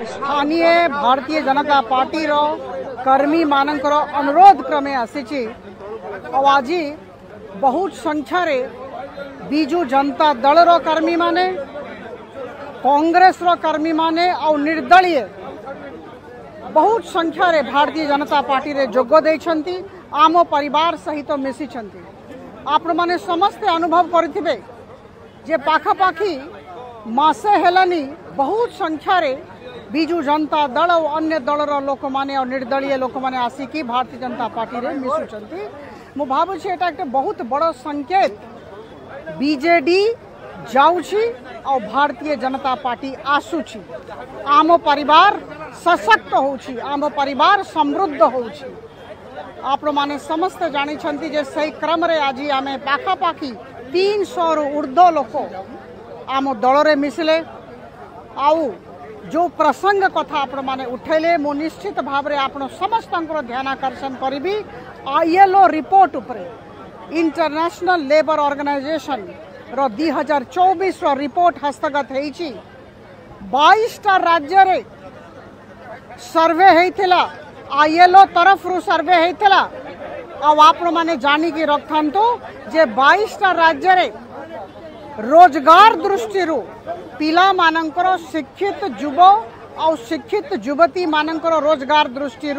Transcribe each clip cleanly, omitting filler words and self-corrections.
स्थानीय भारतीय जनता पार्टी रो कर्मी मानकर अनुरोध क्रमे आसी आज बहुत संख्या रे बीजू जनता दल रो कर्मी माने कांग्रेस रो कर्मी माने और निर्दलीय बहुत संख्या रे भारतीय जनता पार्टी रे जोग देइछंती आम परिवार सहित मिसी छंती। आपण माने समस्त अनुभव करथिबे जे पाखापाखी मासे हेलानी बहुत संख्या रे बीजू जनता दल और अन्य दलर लोक माने और निर्दलीय लोक माने आसिकी भारतीय जनता पार्टी रे मिसुचंती। मु भाबुछि एटा एक बहुत बड़ संकेत बीजेडी जाउछि और भारतीय जनता पार्टी आसुछि। आम परिवार सशक्त होउछि, आम परिवार समृद्ध होउछि। आपण माने समस्त जानि छंती जे सही क्रम रे आज आमे पाखापाखी 300 रु ऊर्ध्व लोक आम दल रे मिसले। आउ जो प्रसंग कथा आपण माने उठेले मु निश्चित भाव रे आपण समस्त ध्यान आकर्षण करी ILO रिपोर्ट उपरे इंटरनेशनल लेबर ऑर्गेनाइजेशन रो 2024 रो रिपोर्ट हस्तगत हेछि। 22 टा राज्य रे सर्वे हेइथिला, ILO तरफ रु सर्वे हेइथिला। आ आपण माने जानि कि रखथांतो जे 22 टा राज्य रे रोजगार दृष्टि पिला मानकर शिक्षित युव और शिक्षित युवती मानकर रोजगार दृष्टि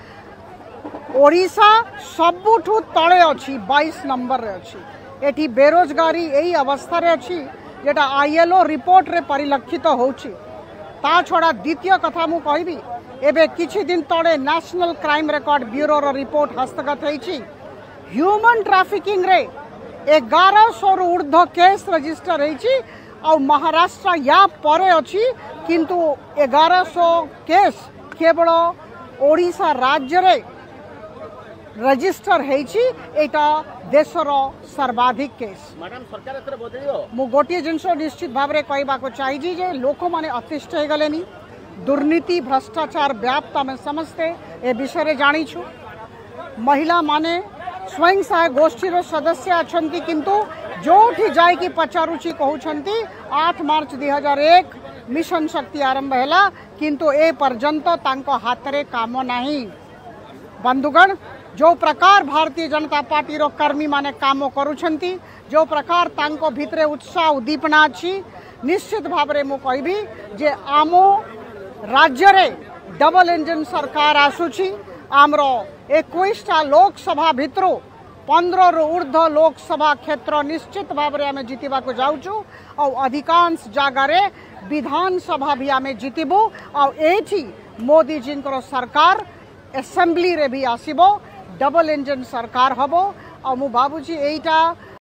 ओडिशा सबुठु तले अछि, 22 नंबर रे अछि। एठी बेरोजगारी एही अवस्था रे अछि जेटा ILO रिपोर्ट रे परिलक्षित होछि। ता छड़ा द्वितीय कथा मु कहबी एबे किछि दिन तले नेशनल क्राइम रिकॉर्ड ब्यूरो रो रिपोर्ट हस्तगत हेछि। ह्यूमन ट्रैफिकिंग रे 1100 रु ऊर्ध्व केस रजिस्टर हेछि और महाराष्ट्र या परे अछि, किंतु 1100 केस केवल ओडिशा राज्य रे रजिस्टर हेछि। एटा देशर सर्वाधिक केस। मैडम सरकार एथरे बदलियो मु गोटिए जिंस निश्चित भाव रे कहबा को चाहिए जे लोक माने अतिष्ठ हे गलेनी। दुर्नीति भ्रष्टाचार व्याप्त आम समस्ते ए विषय रे जानी छु। महिला माने स्वयं सहायक गोष्ठी रो सदस्य अछंती, किंतु जोठी जाय कि पचारुची कहउछंती 8 मार्च 2001 मिशन शक्ति आरंभ हैला, किंतु ए पर्यंत तांको हाथ रे काम नाही। बंधुगण, जो प्रकार भारतीय जनता पार्टी रो कर्मी माने काम करूछंती, जो प्रकार तांको भितरे उत्साह उद्दीपना अछि, निश्चित भाव रे मु कहबी जे आमो राज्य रे डबल इंजन सरकार आसुची। आमरो 21 टा लोकसभा भितरो 15 रु ऊर्ध्व लोकसभा क्षेत्र निश्चित भाव रे आमे जीतिबा को जाउछु और अधिकांश जगह रे विधानसभा भी आमे जीतिबो और एठी मोदी जी को सरकार असेंबली रे भी आसीबो, डबल इंजन सरकार हबो। और मु भाबुची एटा